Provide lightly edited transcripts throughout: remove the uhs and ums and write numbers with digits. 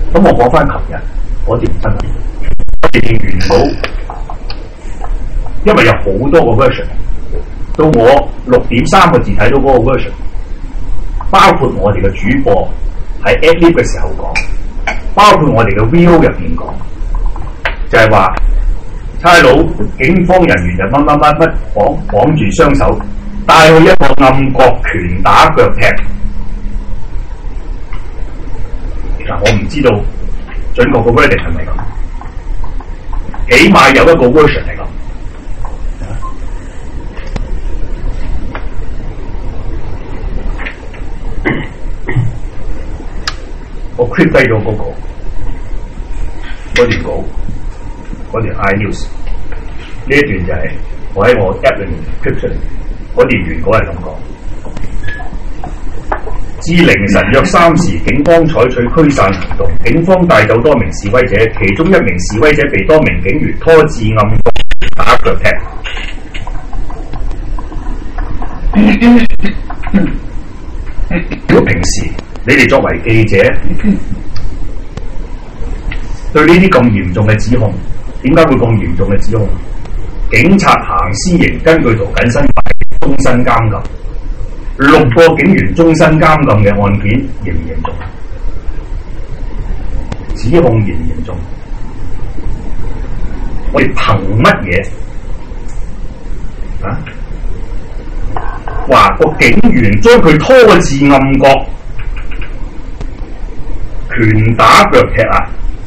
咁我講翻琴日嗰段新聞，我哋原稿，因為有好多個 version， 到我6.3個字睇到嗰個 version， 包括我哋嘅主播喺 Adlib 嘅時候講，包括我哋嘅 VO 入邊講，就係話差佬警方人員就乜乜乜乜綁住雙手，帶去一個暗角拳打腳踢。嗱，我唔知道準確個 version 係咪咁，起碼有一個 version 係咁。我 clip 低咗嗰段稿，嗰段 iNews 呢一段就係我喺我 app 裏面 clip 出嚟，嗰段原稿係咁講。至凌晨約3時，警方採取驅散行動，警方帶走多名示威者，其中一名示威者被多名警員拖至暗角打腳踢。如果平時你哋作為記者，對呢啲咁嚴重嘅指控，點解會咁嚴重嘅指控？警察行私刑，根據圖緊身法終身監禁，6個警員終身監禁嘅案件嚴唔嚴重？指控嚴唔嚴重？我哋憑乜嘢啊？話個警員將佢拖至暗角，拳打腳踢啊！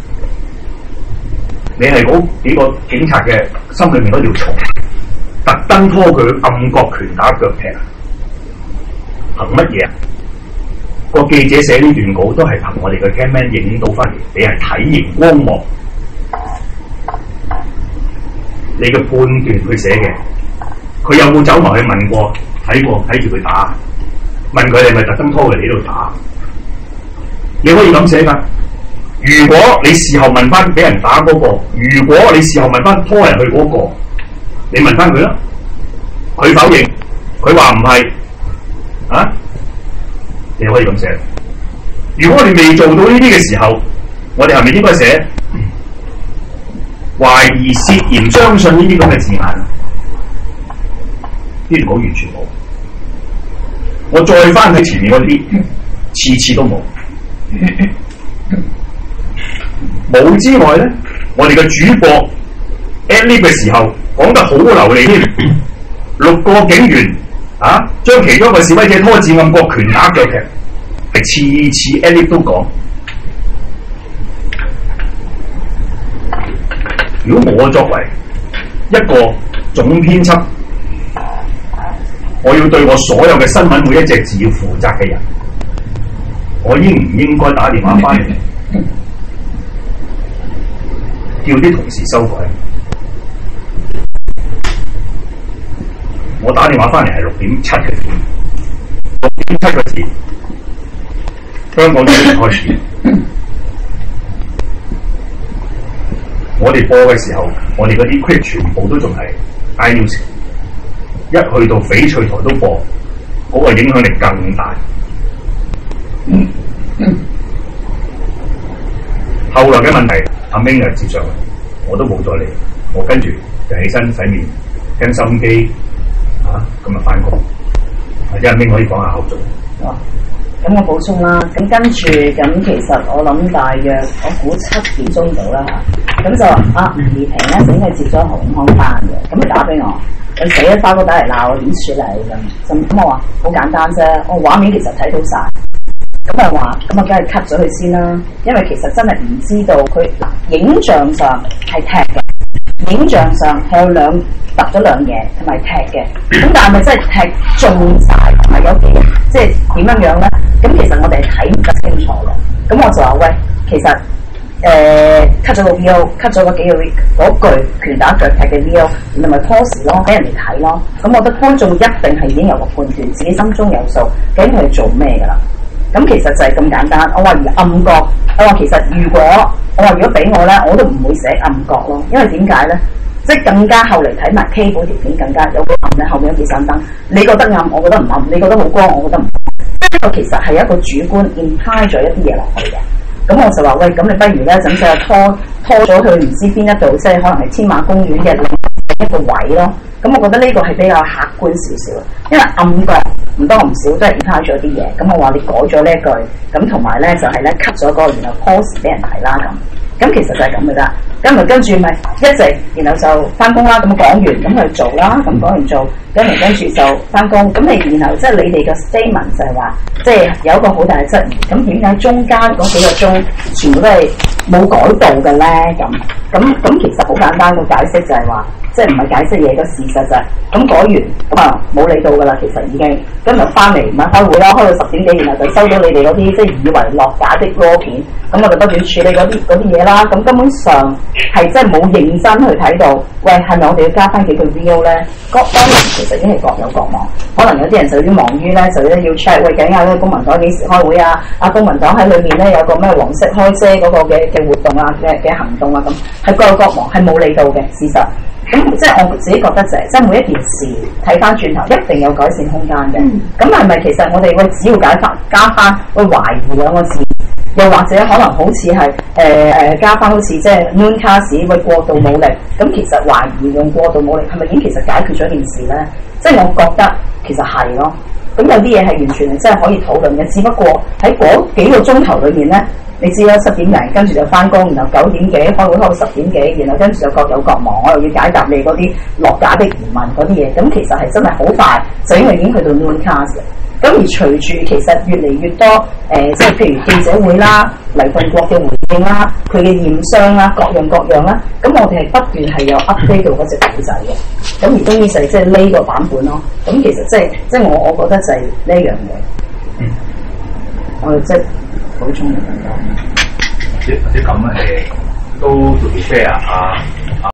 你係嗰幾個警察嘅心裏面嗰條蟲，特登拖佢去暗角拳打腳踢啊！憑乜嘢啊？個記者寫呢段稿都係憑我哋嘅 cameraman 影到翻嚟，你係體型光幕，你嘅判斷去寫嘅，佢有冇走埋去問過？睇住佢打，問佢係咪特登拖佢嚟呢度打？你可以咁寫㗎。如果你事後問翻俾人打嗰個，如果你事後問翻拖人去嗰個，你問翻佢啦。佢否認，佢話唔係，啊？你可以咁寫。如果我哋未做到呢啲嘅時候，我哋係咪應該寫懷疑涉嫌相信呢啲咁嘅字眼？呢條稿完全冇。我再翻去前面嗰啲，次都冇。冇之外咧，我哋嘅主播 Adlib 嘅時候講得好流利添，6個警員啊，將其中一個示威者拖至暗角拳打腳踢，係次 Adlib 都講。如果我作為一個總編輯，我要對我所有嘅新聞每一隻字要負責嘅人，我應唔應該打電話翻嚟？叫啲同事修改。我打電話翻嚟係6.7嘅字，6.7個字，香港已經開始。我哋播嘅時候，我哋嗰啲 clip 全部都仲係 iNews， 一去到翡翠台都播，嗰個影響力更大。後來嘅問題，阿 Ming 就接上嚟，我都冇再理，我跟住就起身洗面，聽收音機，咁就翻工。或者阿 Ming 可以講下後續。 咁我補充啦，咁跟住咁其實我諗大約我估7點鐘到啦嚇，咁就話吳怡平咧整係接咗何永康班嘅，咁佢打俾我，佢死啦，花哥打嚟鬧我點處理咁我話好簡單啫，我畫面其實睇到晒。咁啊話，咁啊梗係 cut 咗佢先啦，因為其實真係唔知道佢影像上係踢嘅，影像上係有揼咗兩嘢同埋踢嘅，咁但係咪真係踢中晒同埋有幾即係點樣樣咧？咁其實我哋係睇唔得清楚嘅，咁我就話喂，其實cut 咗個 video，cut 咗嗰幾個嗰句拳打腳踢嘅 video， 你咪 pause 咯，俾人哋睇咯。咁我覺得觀眾一定係已經有個判斷，自己心中有數，究竟佢係做咩㗎啦？咁其實就係咁簡單。我話而暗角，我話其實如果俾我咧，我都唔會寫暗角咯，因為點解咧？即係更加後嚟睇埋 K 嗰條片，更加有個暗咧，後面有幾盞燈，你覺得暗，我覺得唔暗；你覺得好光，我覺得唔光。呢個其實係一個主觀 imply 咗一啲嘢落去嘅。 咁我就話喂，咁你不如咧，使唔使拖咗去唔知邊一度，即係可能係天馬公園嘅另一個位咯。咁我覺得呢個係比較客觀少少，因為暗角唔多唔少都係 impact 咗啲嘢。咁我話你改咗呢一句，咁同埋咧就係咧 cut 咗嗰個，然後 post 俾人睇啦咁。咁其實就係咁嘅啫。咁咪跟住咪一直，然後就翻工啦。咁講完咁去做啦。咁講完做，跟住就翻工。咁你然後即係你哋嘅 statement 就係話，即係有一個好大嘅質疑。咁點解中間嗰幾個鐘全部都係冇改到嘅咧？咁其實好簡單個解釋就係話，即係唔係解釋嘢個事實就係咁改完啊冇理到㗎啦。其實已經今日翻嚟唔係開會啦，開到10點幾，然後就收到你哋嗰啲即係以為落架的 raw 片。咁我就不斷處理嗰啲嘢啦。咁根本上係真係冇認真去睇到，喂係咪我哋要加翻幾句 video 咧？當然其實已經係各有各忙，可能有啲人就於忙於咧，就咧要 check 喂究竟呢個公民黨幾時開會啊？公民黨喺裏面咧有個咩黃色開遮嗰個嘅活動啊嘅行動啊咁，係各有各忙，係冇理到嘅事實。咁即係我自己覺得就係，即係每一件事睇翻轉頭一定有改善空間嘅。咁係咪其實我哋只要加翻喂懷疑兩個字？又或者可能好似係加翻好似即係 noon cast 會過度武力，咁其實懷疑用過度武力係咪已經其實解決咗件事咧？即係我覺得其實係咯。咁有啲嘢係完全係真係可以討論嘅，只不過喺嗰幾個鐘頭裏面咧，你知啦，7點零跟住就翻工，然後9點幾開會開到10點幾，然後跟住就各有各忙，我又要解答你嗰啲落架的疑問嗰啲嘢，咁其實係真係好快，就因為已經去到 noon cast。咁而隨住其實越嚟越多即係譬如記者會啦、黎奮國嘅回應啦、佢嘅驗傷啦、各樣啦，咁我哋係不斷係有 update 到嗰隻故仔嘅。咁而終於就係即係呢個版本咯。咁其實即係我覺得就係呢樣嘢。我哋即係補充嚟講。 或者咁都做 fair 啊！